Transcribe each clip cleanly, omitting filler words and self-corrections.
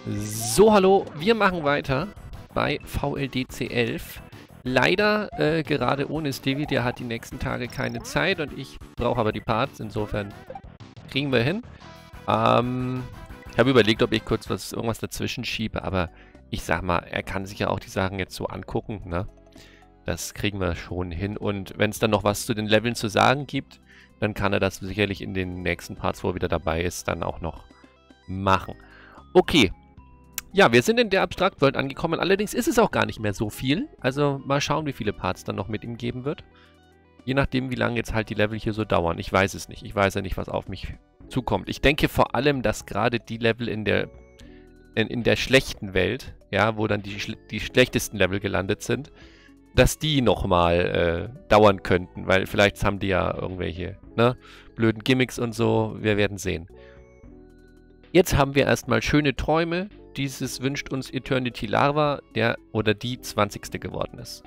So, hallo, wir machen weiter bei VLDC 11. Leider gerade ohne Stevie, der hat die nächsten Tage keine Zeit und ich brauche aber die Parts, insofern kriegen wir hin. Ich habe überlegt, ob ich kurz irgendwas dazwischen schiebe, aber ich sag mal, er kann sich ja auch die Sachen jetzt so angucken, ne? Das kriegen wir schon hin und wenn es dann noch was zu den Leveln zu sagen gibt, dann kann er das sicherlich in den nächsten Parts, wo er wieder dabei ist, dann auch noch machen. Okay. Ja, wir sind in der Abstract World angekommen, allerdings ist es auch gar nicht mehr so viel. Also mal schauen, wie viele Parts dann noch mit ihm geben wird. Je nachdem, wie lange jetzt halt die Level hier so dauern. Ich weiß es nicht. Ich weiß ja nicht, was auf mich zukommt. Ich denke vor allem, dass gerade die Level in der schlechten Welt, ja, wo dann die schlechtesten Level gelandet sind, dass die nochmal dauern könnten. Weil vielleicht haben die ja irgendwelche, ne, blöden Gimmicks und so. Wir werden sehen. Jetzt haben wir erstmal schöne Träume. Dieses wünscht uns Eternity Larva, der oder die 20. geworden ist.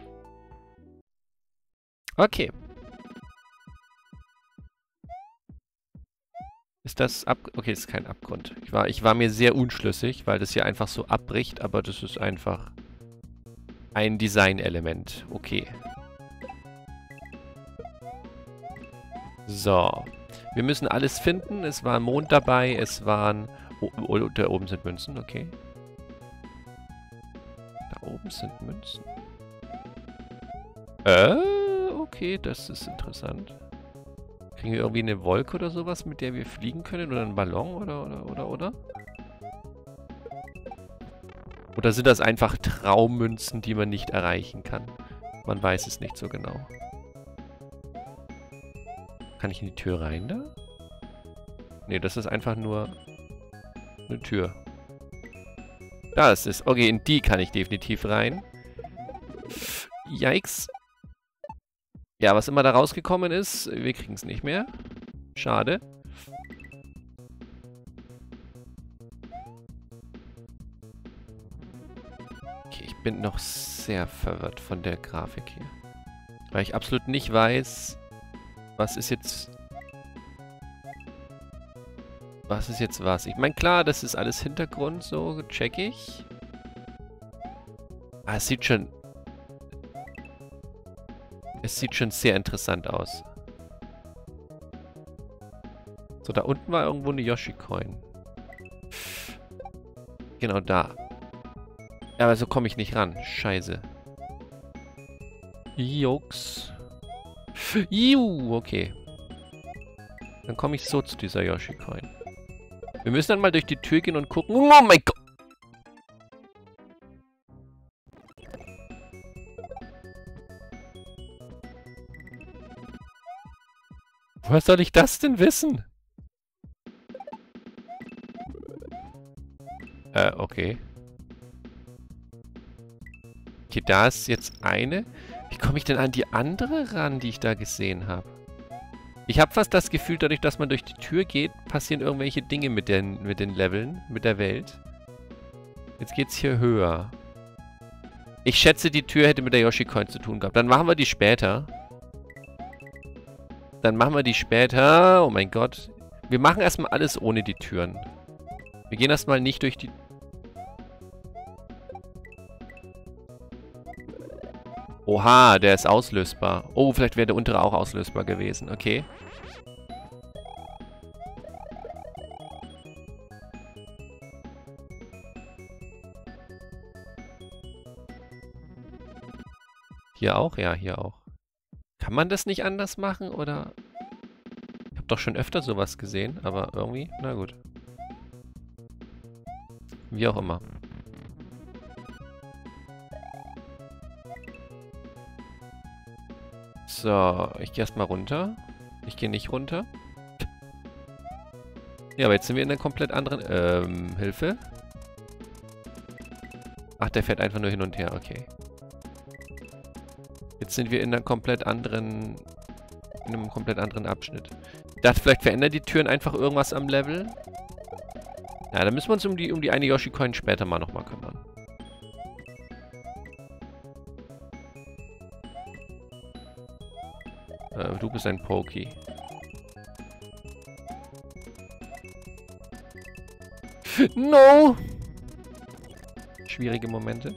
Okay. Ist das okay, ist kein Abgrund. Ich war mir sehr unschlüssig, weil das hier einfach so abbricht, aber das ist einfach ein Design-Element. Okay. So. Wir müssen alles finden. Es war ein Mond dabei, es waren... Oh, da oben sind Münzen, okay. Da oben sind Münzen. Okay, das ist interessant. Kriegen wir irgendwie eine Wolke oder sowas, mit der wir fliegen können? Oder einen Ballon oder? Oder sind das einfach Traummünzen, die man nicht erreichen kann? Man weiß es nicht so genau. Kann ich in die Tür rein da? Nee, das ist einfach nur eine Tür. Da ist es. Okay, in die kann ich definitiv rein. Yikes. Ja, was immer da rausgekommen ist, wir kriegen es nicht mehr. Schade. Okay, ich bin noch sehr verwirrt von der Grafik hier. Weil ich absolut nicht weiß, was ist jetzt... Was ist jetzt was? Ich meine, klar, das ist alles Hintergrund, so check ich. Ah, es sieht schon... Es sieht schon sehr interessant aus. So, da unten war irgendwo eine Yoshi-Coin. Genau da. Ja, aber so komme ich nicht ran. Scheiße. Jux. Juhu, okay. Dann komme ich so zu dieser Yoshi-Coin. Wir müssen dann mal durch die Tür gehen und gucken. Oh mein Gott! Woher soll ich das denn wissen? Okay. Okay, da ist jetzt eine. Wie komme ich denn an die andere ran, die ich da gesehen habe? Ich habe fast das Gefühl, dadurch, dass man durch die Tür geht, passieren irgendwelche Dinge mit den Leveln, mit der Welt. Jetzt geht's hier höher. Ich schätze, die Tür hätte mit der Yoshi-Coin zu tun gehabt. Dann machen wir die später. Oh mein Gott. Wir machen erstmal alles ohne die Türen. Wir gehen erstmal nicht durch die... Oha, der ist auslösbar. Oh, vielleicht wäre der untere auch auslösbar gewesen. Okay. Hier auch? Ja, hier auch. Kann man das nicht anders machen, oder? Ich habe doch schon öfter sowas gesehen, aber irgendwie... Na gut. Wie auch immer. So, ich gehe erstmal runter. Ich gehe nicht runter. Ja, aber jetzt sind wir in einer komplett anderen... Hilfe? Ach, der fährt einfach nur hin und her, okay. Jetzt sind wir in einer komplett anderen... In einem komplett anderen Abschnitt. Ich dachte, vielleicht verändern die Türen einfach irgendwas am Level. Ja, dann müssen wir uns um die eine Yoshi-Coin später mal nochmal kümmern. Du bist ein Poki. No! schwierige Momente.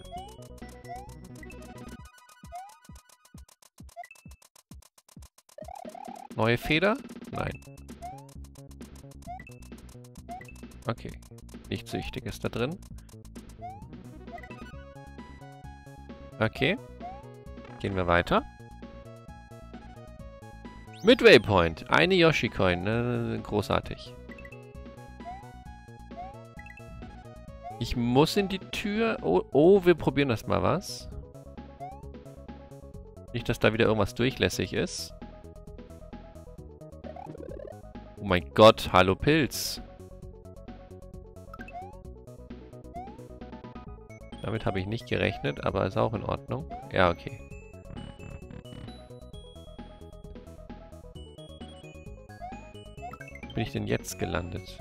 Neue Feder? Nein. Okay. Nichts Wichtiges da drin. Okay. Gehen wir weiter. Midway Point. Eine Yoshi-Coin. Großartig. Ich muss in die Tür. Oh, wir probieren das mal was. Nicht, dass da wieder irgendwas durchlässig ist. Oh mein Gott, hallo Pilz. Damit habe ich nicht gerechnet, aber ist auch in Ordnung. Ja, okay. Wo bin ich denn jetzt gelandet?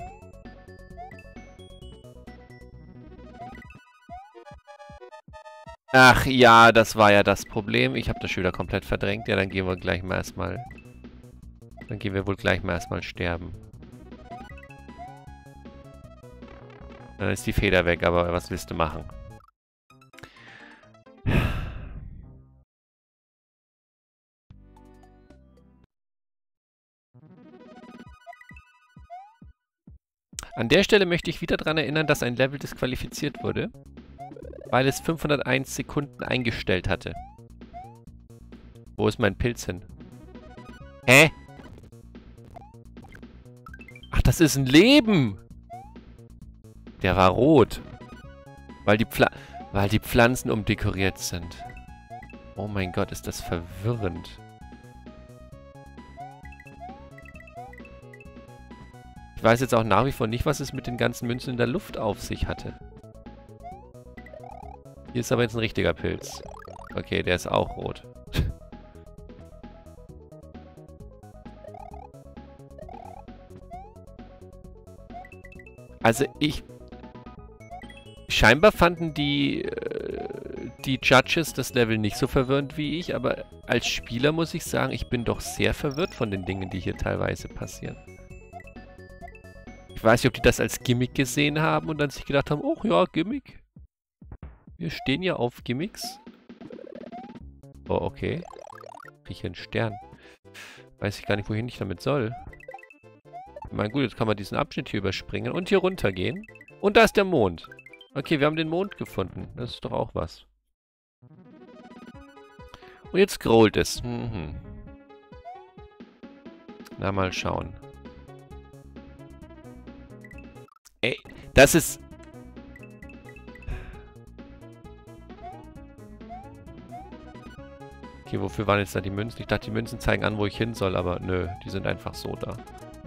Ach ja, das war ja das Problem. Ich habe das schon wieder komplett verdrängt. Ja, dann gehen wir gleich mal erstmal... Dann gehen wir wohl gleich mal erstmal sterben. Dann ist die Feder weg, aber was willst du machen? An der Stelle möchte ich wieder daran erinnern, dass ein Level disqualifiziert wurde, weil es 501 Sekunden eingestellt hatte. Wo ist mein Pilz hin? Hä? Ach, das ist ein Leben! Der war rot. Weil die Pflanzen umdekoriert sind. Oh mein Gott, ist das verwirrend. Ich weiß jetzt auch nach wie vor nicht, was es mit den ganzen Münzen in der Luft auf sich hatte. Hier ist aber jetzt ein richtiger Pilz. Okay, der ist auch rot. Also scheinbar fanden die Judges das Level nicht so verwirrend wie ich, aber als Spieler muss ich sagen, ich bin doch sehr verwirrt von den Dingen, die hier teilweise passieren. Ich weiß nicht, ob die das als Gimmick gesehen haben und dann sich gedacht haben, oh ja, Gimmick. Wir stehen ja auf Gimmicks. Oh, okay. Krieg ich hier einen Stern. Weiß ich gar nicht, wohin ich damit soll. Ich meine, gut, jetzt kann man diesen Abschnitt hier überspringen und hier runtergehen. Und da ist der Mond. Okay, wir haben den Mond gefunden. Das ist doch auch was. Und jetzt scrollt es. Na, mal schauen. Ey, das ist... Okay, wofür waren jetzt da die Münzen? Ich dachte, die Münzen zeigen an, wo ich hin soll, aber nö, die sind einfach so da.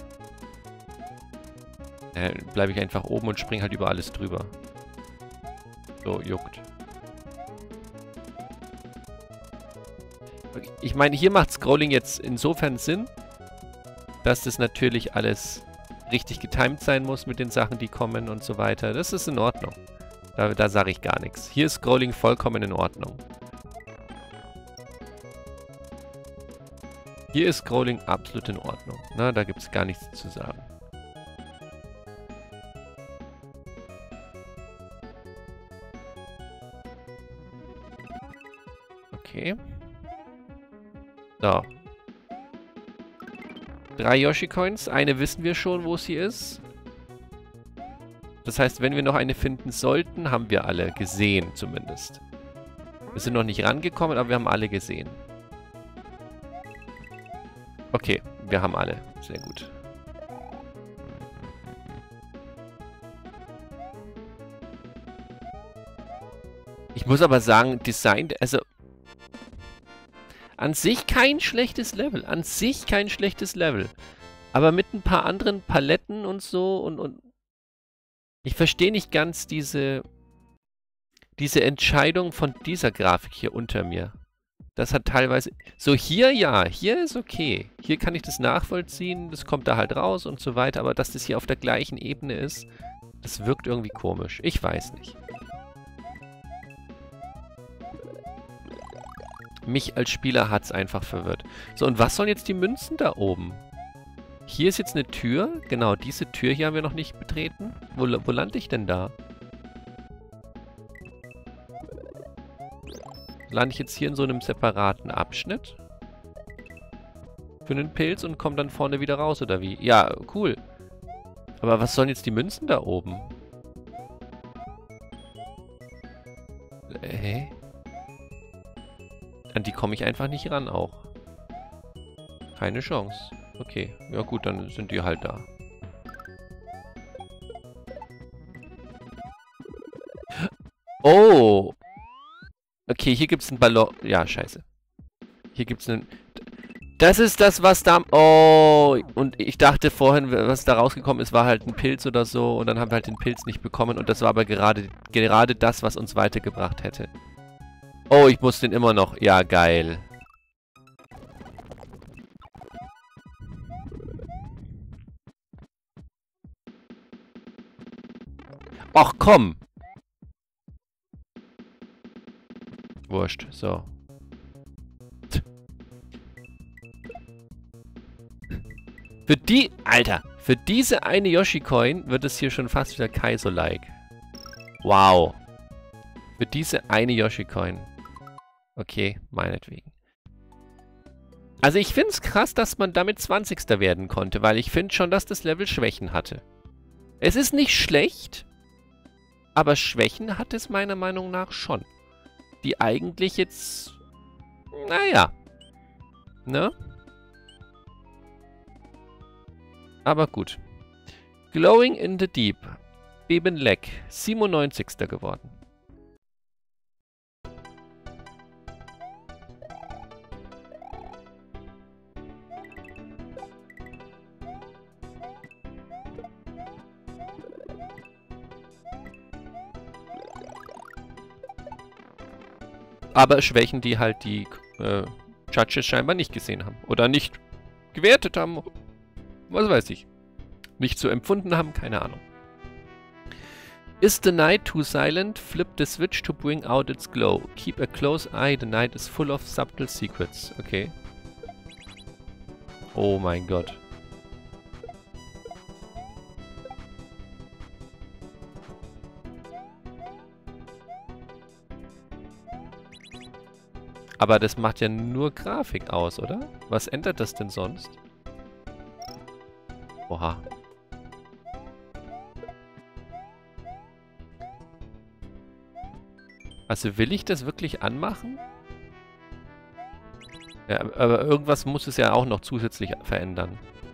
Bleibe ich einfach oben und springe halt über alles drüber. So, juckt. Ich meine, hier macht Scrolling jetzt insofern Sinn, dass das natürlich alles richtig getimed sein muss mit den Sachen, die kommen und so weiter. Das ist in Ordnung. Da sage ich gar nichts. Hier ist Scrolling vollkommen in Ordnung. Hier ist Scrolling absolut in Ordnung. Na, da gibt es gar nichts zu sagen. Okay. So. 3 Yoshi-Coins. Eine wissen wir schon, wo sie ist. Das heißt, wenn wir noch eine finden sollten, haben wir alle gesehen zumindest. Wir sind noch nicht rangekommen, aber wir haben alle gesehen. Okay, wir haben alle. Sehr gut. Ich muss aber sagen, Design, also an sich kein schlechtes Level. An sich kein schlechtes Level. Aber mit ein paar anderen Paletten und so und ich verstehe nicht ganz diese Entscheidung von dieser Grafik hier unter mir. Das hat teilweise... So, hier ja, hier ist okay. Hier kann ich das nachvollziehen, das kommt da halt raus und so weiter. Aber dass das hier auf der gleichen Ebene ist, das wirkt irgendwie komisch. Ich weiß nicht. Mich als Spieler hat es einfach verwirrt. So, und was sollen jetzt die Münzen da oben? Hier ist jetzt eine Tür. Genau, diese Tür hier haben wir noch nicht betreten. Wo lande ich denn da? Lande ich jetzt hier in so einem separaten Abschnitt? Für einen Pilz und komme dann vorne wieder raus, oder wie? Ja, cool. Aber was sollen jetzt die Münzen da oben? An die komme ich einfach nicht ran auch. Keine Chance. Okay, ja gut, dann sind die halt da. Oh! Okay, hier gibt's einen Ballon. Ja, scheiße. Hier gibt's einen... Das ist das, was da... Oh! Und ich dachte vorhin, was da rausgekommen ist, war halt ein Pilz oder so. Und dann haben wir halt den Pilz nicht bekommen. Und das war aber gerade das, was uns weitergebracht hätte. Oh, ich muss den immer noch... Ja, geil. Ach, komm! Wurscht, so. Für die... Alter! Für diese eine Yoshi-Coin wird es hier schon fast wieder Kaizo-like. Wow. Für diese eine Yoshi-Coin. Okay, meinetwegen. Also ich finde es krass, dass man damit 20. werden konnte, weil ich finde schon, dass das Level Schwächen hatte. Es ist nicht schlecht, aber Schwächen hat es meiner Meinung nach schon. Die eigentlich jetzt... Naja. Ne? Aber gut. Glowing in the Deep. Beben Leck. 97. geworden. Aber Schwächen, die halt die Judges scheinbar nicht gesehen haben. Oder nicht gewertet haben. Was weiß ich. Nicht so empfunden haben, keine Ahnung. Is the night too silent? Flip the switch to bring out its glow. Keep a close eye, the night is full of subtle secrets. Okay. Oh mein Gott. Aber das macht ja nur Grafik aus, oder? Was ändert das denn sonst? Oha. Also will ich das wirklich anmachen? Ja, aber irgendwas muss es ja auch noch zusätzlich verändern.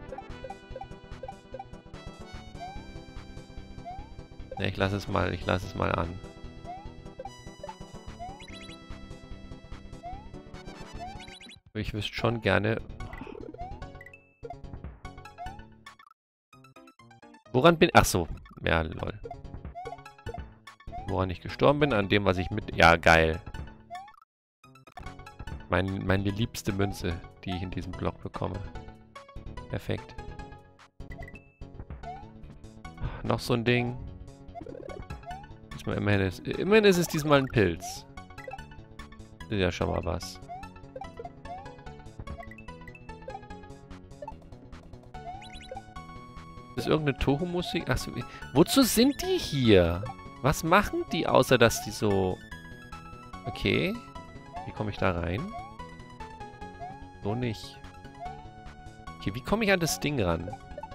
Ne, ich lasse es mal an. Ich wüsste schon gerne... Woran bin... Ach so. Ja, lol. Woran ich gestorben bin? An dem, was ich mit... Ja, geil. Meine liebste Münze, die ich in diesem Block bekomme. Perfekt. Noch so ein Ding. Immerhin ist es diesmal ein Pilz. Das ist ja schon mal was. Ist irgendeine Toho-Musik? Achso, wozu sind die hier? Was machen die, außer dass die so... Okay. Wie komme ich da rein? So nicht. Okay, wie komme ich an das Ding ran?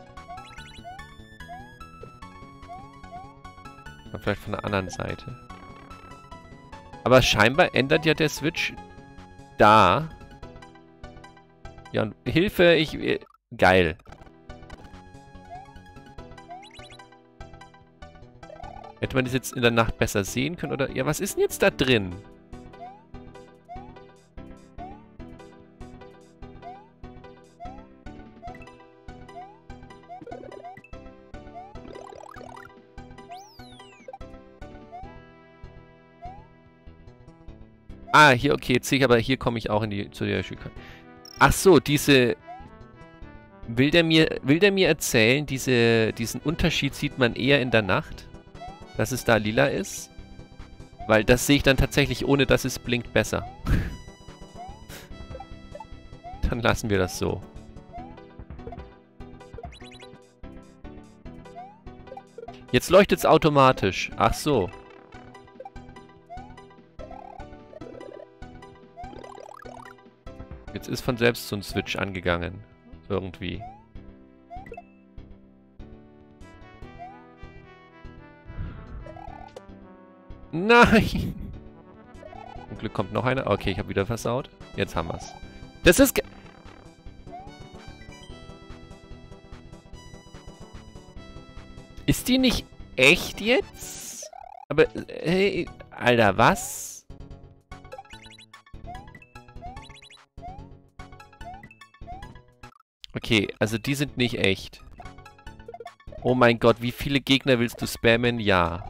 Vielleicht von der anderen Seite. Aber scheinbar ändert ja der Switch da. Ja, und Hilfe, geil. Hätte man das jetzt in der Nacht besser sehen können, oder? Ja, was ist denn jetzt da drin? Ah, hier, okay, jetzt sehe ich, aber hier komme ich auch zu der Schüler. Ach so, diese... Will der mir erzählen, diesen Unterschied sieht man eher in der Nacht? Dass es da lila ist? Weil das sehe ich dann tatsächlich, ohne dass es blinkt, besser. Dann lassen wir das so. Jetzt leuchtet es automatisch. Ach so. Jetzt ist von selbst so ein Switch angegangen. Irgendwie. Nein! Zum Glück kommt noch einer. Okay, ich habe wieder versaut. Jetzt haben wir's. Das ist... Ist die nicht echt jetzt? Aber, hey, Alter, was? Okay, also die sind nicht echt. Oh mein Gott, wie viele Gegner willst du spammen? Ja.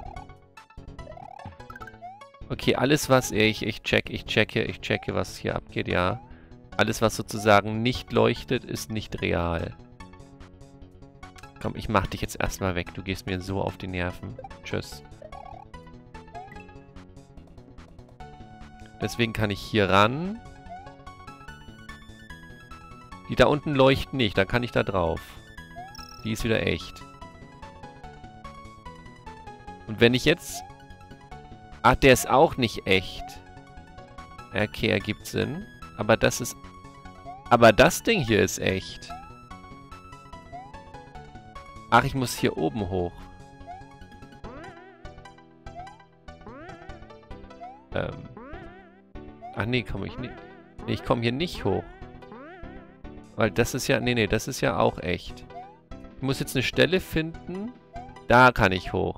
Okay, alles was ich checke, was hier abgeht, ja. Alles was sozusagen nicht leuchtet, ist nicht real. Komm, ich mach dich jetzt erstmal weg. Du gehst mir so auf die Nerven. Tschüss. Deswegen kann ich hier ran. Die da unten leuchten nicht, dann kann ich da drauf. Die ist wieder echt. Und wenn ich jetzt... Ach, der ist auch nicht echt. Okay, ergibt Sinn. Aber das ist... Aber das Ding hier ist echt. Ach, ich muss hier oben hoch. Ach nee, komme ich nicht... Nee, ich komme hier nicht hoch. Weil das ist ja... Nee, das ist ja auch echt. Ich muss jetzt eine Stelle finden. Da kann ich hoch.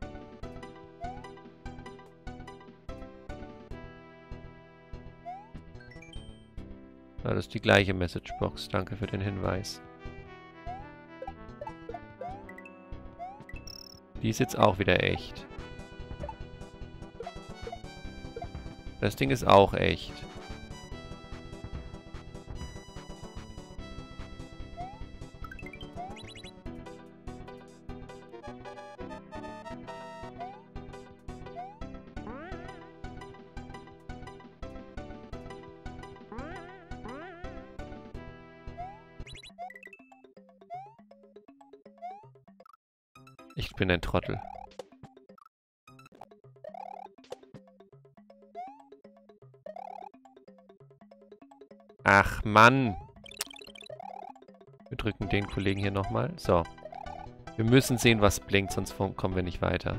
Ah, das ist die gleiche Messagebox. Danke für den Hinweis. Die ist jetzt auch wieder echt. Das Ding ist auch echt. Ich bin ein Trottel. Ach, Mann. Wir drücken den Kollegen hier nochmal. So. Wir müssen sehen, was blinkt, sonst kommen wir nicht weiter.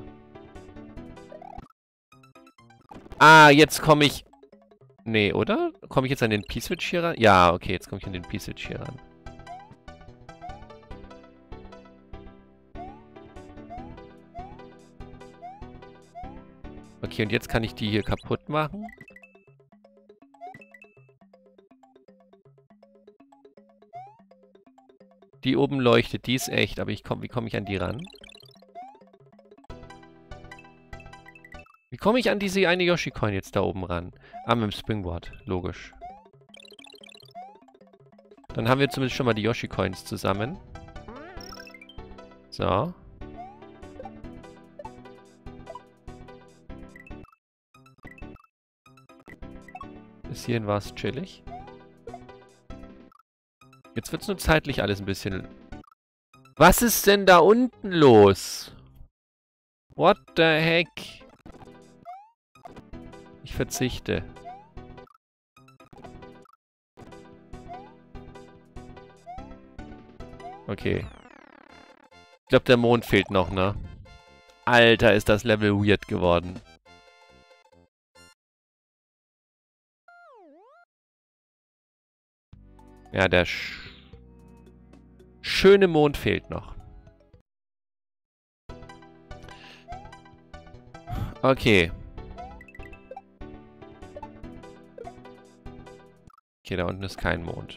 Ah, jetzt komme ich... Nee, oder? Komme ich jetzt an den P-Switch hier ran? Ja, okay, jetzt komme ich an den P-Switch hier ran. Okay, und jetzt kann ich die hier kaputt machen. Die oben leuchtet, die ist echt, aber wie komme ich an die ran? Wie komme ich an diese eine Yoshi-Coin jetzt da oben ran? Ah, mit dem Springboard, logisch. Dann haben wir zumindest schon mal die Yoshi-Coins zusammen. So. Bis hierhin war es chillig. Jetzt wird es nur zeitlich alles ein bisschen... Was ist denn da unten los? What the heck? Ich verzichte. Okay. Ich glaube, der Mond fehlt noch, ne? Alter, ist das Level weird geworden. Ja, der schöne Mond fehlt noch. Okay. Okay, da unten ist kein Mond.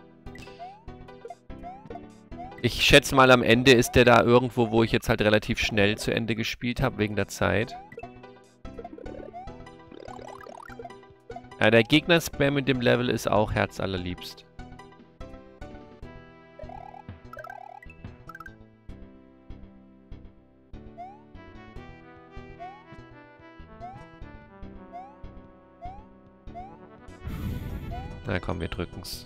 Ich schätze mal, am Ende ist der da irgendwo, wo ich jetzt halt relativ schnell zu Ende gespielt habe, wegen der Zeit. Ja, der Gegner-Spam in dem Level ist auch herzallerliebst. Na komm, wir drücken's.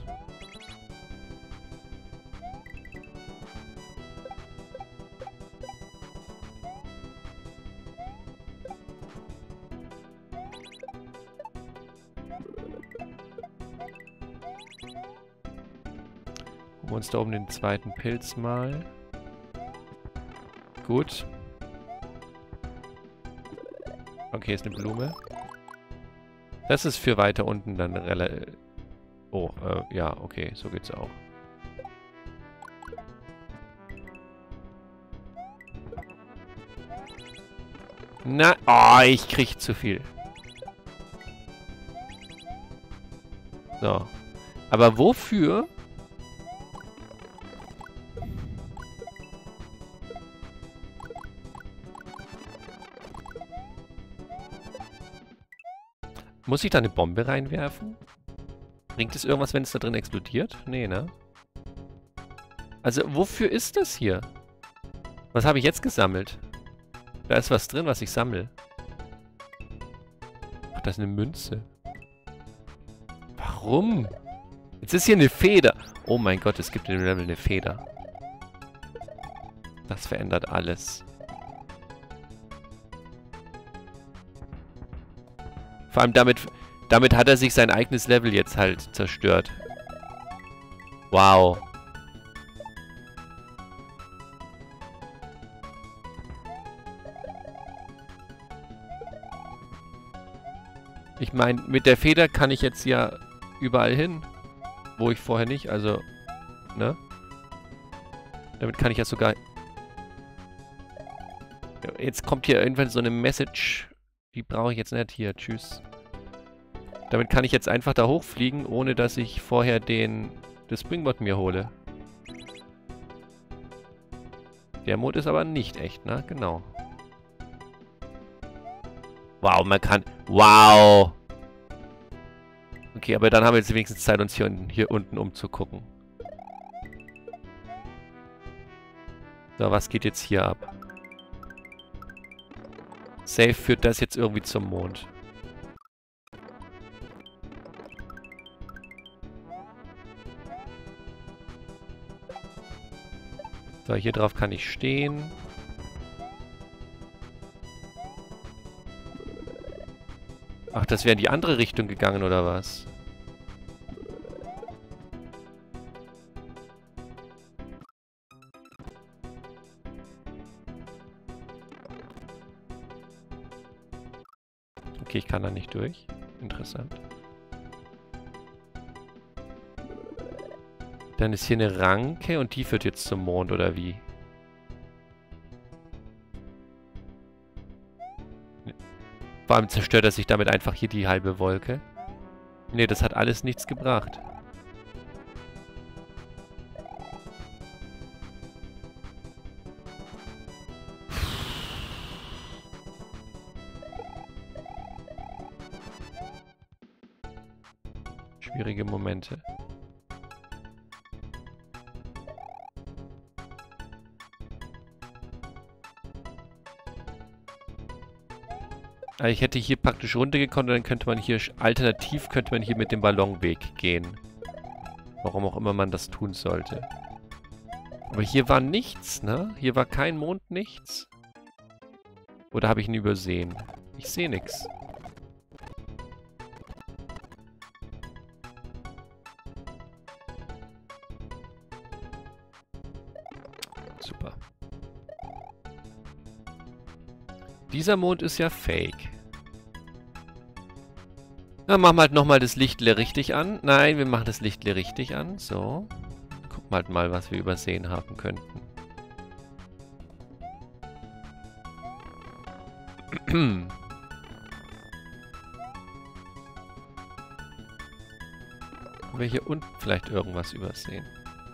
Gucken wir uns da oben den zweiten Pilz mal. Gut. Okay, ist eine Blume. Das ist für weiter unten dann relativ... Oh, ja, okay, so geht's auch. Na, oh, ich krieg zu viel. So. Aber wofür? Muss ich da eine Bombe reinwerfen? Bringt es irgendwas, wenn es da drin explodiert? Nee, ne? Also, wofür ist das hier? Was habe ich jetzt gesammelt? Da ist was drin, was ich sammle. Ach, das ist eine Münze. Warum? Jetzt ist hier eine Feder. Oh mein Gott, es gibt in dem Level eine Feder. Das verändert alles. Vor allem damit hat er sich sein eigenes Level jetzt halt zerstört. Wow. Ich meine, mit der Feder kann ich jetzt ja überall hin, wo ich vorher nicht, also, ne? Damit kann ich ja sogar... Jetzt kommt hier irgendwann so eine Message, die brauche ich jetzt nicht hier, tschüss. Damit kann ich jetzt einfach da hochfliegen, ohne dass ich vorher das Springbot mir hole. Der Mond ist aber nicht echt, ne? Genau. Wow, man kann... Wow! Okay, aber dann haben wir jetzt wenigstens Zeit, uns hier unten umzugucken. So, was geht jetzt hier ab? Safe führt das jetzt irgendwie zum Mond. So, hier drauf kann ich stehen. Ach, das wäre in die andere Richtung gegangen, oder was? Okay, ich kann da nicht durch. Interessant. Dann ist hier eine Ranke und die führt jetzt zum Mond, oder wie? Vor allem zerstört er sich damit einfach hier die halbe Wolke. Nee, das hat alles nichts gebracht. Schwierige Momente. Also ich hätte hier praktisch runtergekonnt und dann könnte man hier, alternativ könnte man hier mit dem Ballonweg gehen. Warum auch immer man das tun sollte. Aber hier war nichts, ne? Hier war kein Mond, nichts. Oder habe ich ihn übersehen? Ich sehe nichts. Super. Dieser Mond ist ja fake. Dann machen wir halt nochmal das Lichtle richtig an. Nein, wir machen das Lichtle richtig an. So. Gucken wir halt mal, was wir übersehen haben könnten. Haben wir hier unten vielleicht irgendwas übersehen?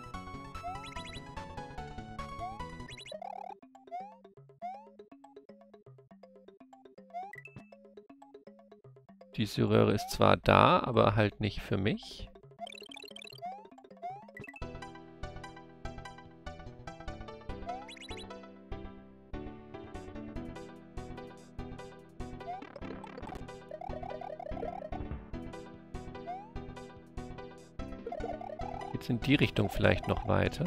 Diese Röhre ist zwar da, aber halt nicht für mich. Jetzt in die Richtung vielleicht noch weiter.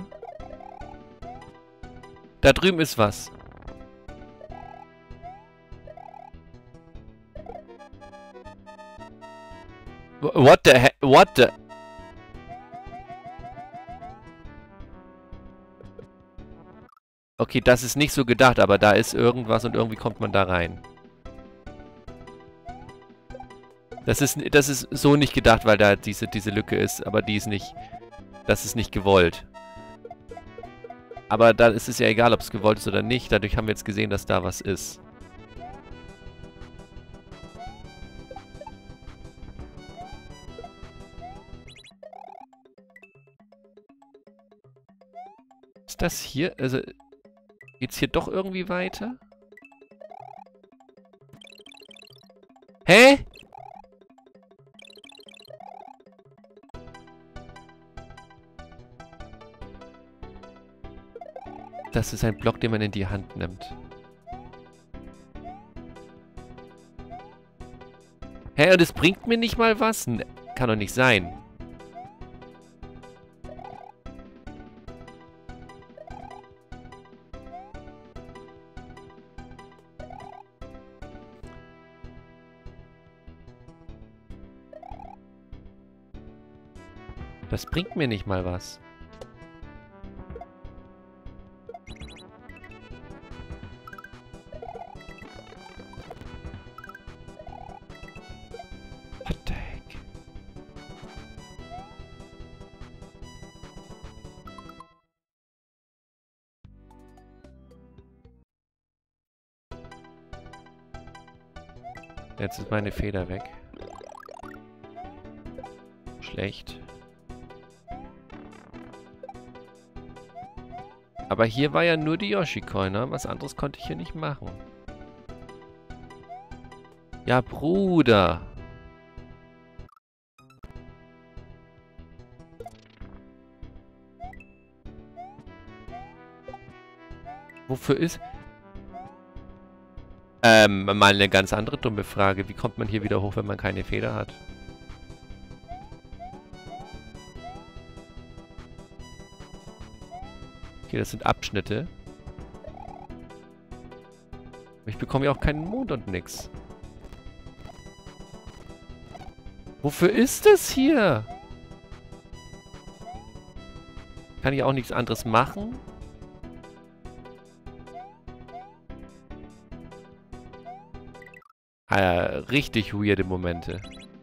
Da drüben ist was. What the heck? What the... Okay, das ist nicht so gedacht, aber da ist irgendwas und irgendwie kommt man da rein. Das ist so nicht gedacht, weil da diese Lücke ist, aber die ist nicht... Das ist nicht gewollt. Aber da ist es ja egal, ob es gewollt ist oder nicht. Dadurch haben wir jetzt gesehen, dass da was ist. Ist das hier... Also... Geht's hier doch irgendwie weiter? Hä? Das ist ein Block, den man in die Hand nimmt. Hä, und es bringt mir nicht mal was? Kann doch nicht sein. Das bringt mir nicht mal was. What the heck? Jetzt ist meine Feder weg. Schlecht. Aber hier war ja nur die Yoshi-Coin, ne? Was anderes konnte ich hier nicht machen. Ja, Bruder. Wofür ist... mal eine ganz andere dumme Frage. Wie kommt man hier wieder hoch, wenn man keine Feder hat? Okay, das sind Abschnitte. Ich bekomme ja auch keinen Mond und nix. Wofür ist das hier? Kann ich auch nichts anderes machen? Ah, richtig weirde Momente.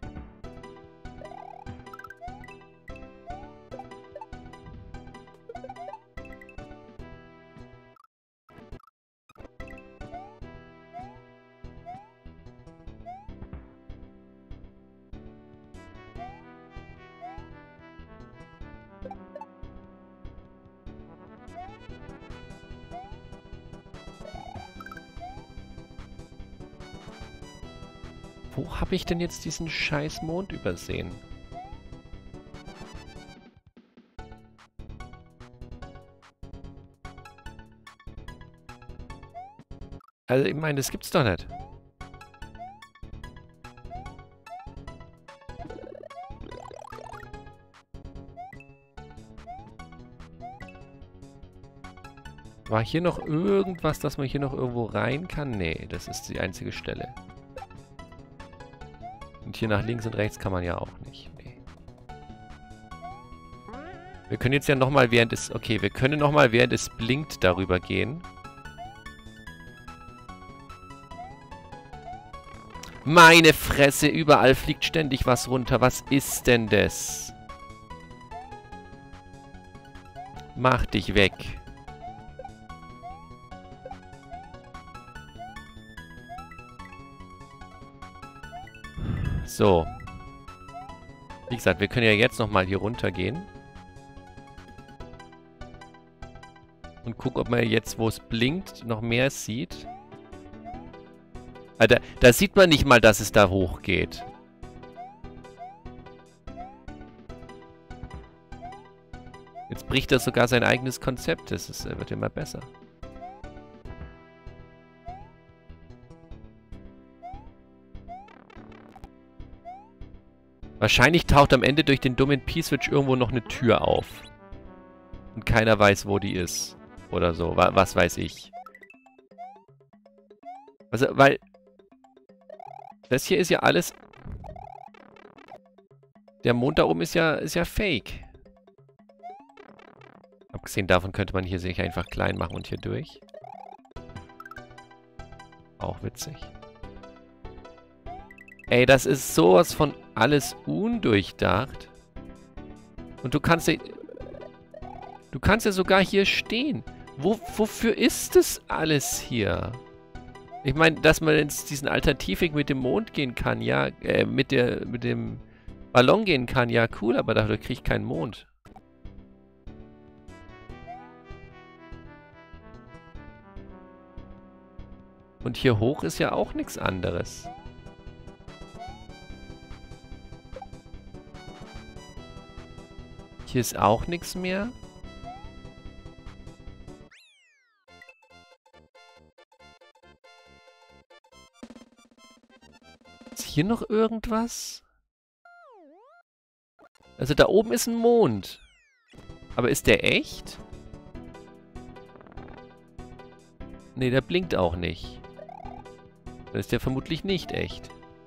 Wo habe ich denn jetzt diesen scheiß Mond übersehen? Also, ich meine, das gibt's doch nicht. War hier noch irgendwas, dass man hier noch irgendwo rein kann? Nee, das ist die einzige Stelle. Und hier nach links und rechts kann man ja auch nicht. Nee. Wir können jetzt ja nochmal während es... Okay, wir können nochmal während es blinkt darüber gehen. Meine Fresse, überall fliegt ständig was runter. Was ist denn das? Mach dich weg. So. Wie gesagt, wir können ja jetzt nochmal hier runter gehen. Und gucken, ob man jetzt, wo es blinkt, noch mehr sieht. Alter, da sieht man nicht mal, dass es da hochgeht. Jetzt bricht er sogar sein eigenes Konzept. Das ist, wird immer besser. Wahrscheinlich taucht am Ende durch den dummen P-Switch irgendwo noch eine Tür auf. Und keiner weiß, wo die ist. Oder so. Was weiß ich. Also, weil... Das hier ist ja alles... Der Mond da oben ist ja fake. Abgesehen davon könnte man hier sich einfach klein machen und hier durch. Auch witzig. Ey, das ist sowas von alles undurchdacht. Und du kannst ja sogar hier stehen. Wofür ist das alles hier? Ich meine, dass man jetzt diesen Alternativweg mit dem Mond gehen kann, ja, mit dem Ballon gehen kann, ja, cool, aber dafür kriege ich keinen Mond. Und hier hoch ist ja auch nichts anderes. Hier ist auch nichts mehr. Ist hier noch irgendwas? Also da oben ist ein Mond. Aber ist der echt? Nee, der blinkt auch nicht. Dann ist der vermutlich nicht echt.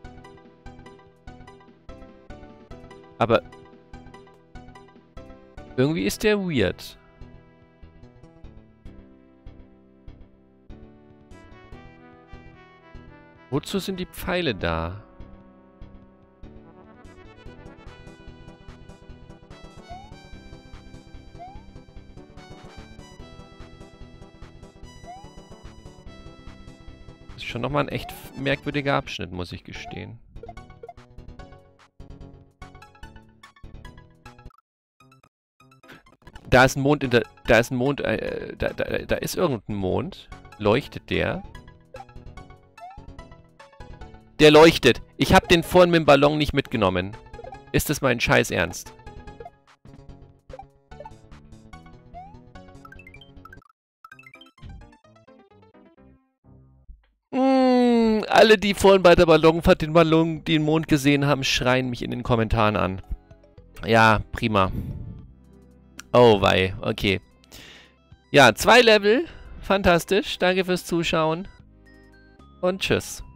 Aber irgendwie ist der weird. Wozu sind die Pfeile da? Das ist schon nochmal ein echt merkwürdiger Abschnitt, muss ich gestehen. Da ist ein Mond in der... Da ist ein Mond... da ist irgendein Mond. Leuchtet der? Der leuchtet. Ich habe den vorhin mit dem Ballon nicht mitgenommen. Ist das mein Scheiß Ernst? Alle, die vorhin bei der Ballonfahrt den Mond gesehen haben, schreien mich in den Kommentaren an. Ja, prima. Oh, wei. Okay. Ja, 2 Level. Fantastisch. Danke fürs Zuschauen. Und tschüss.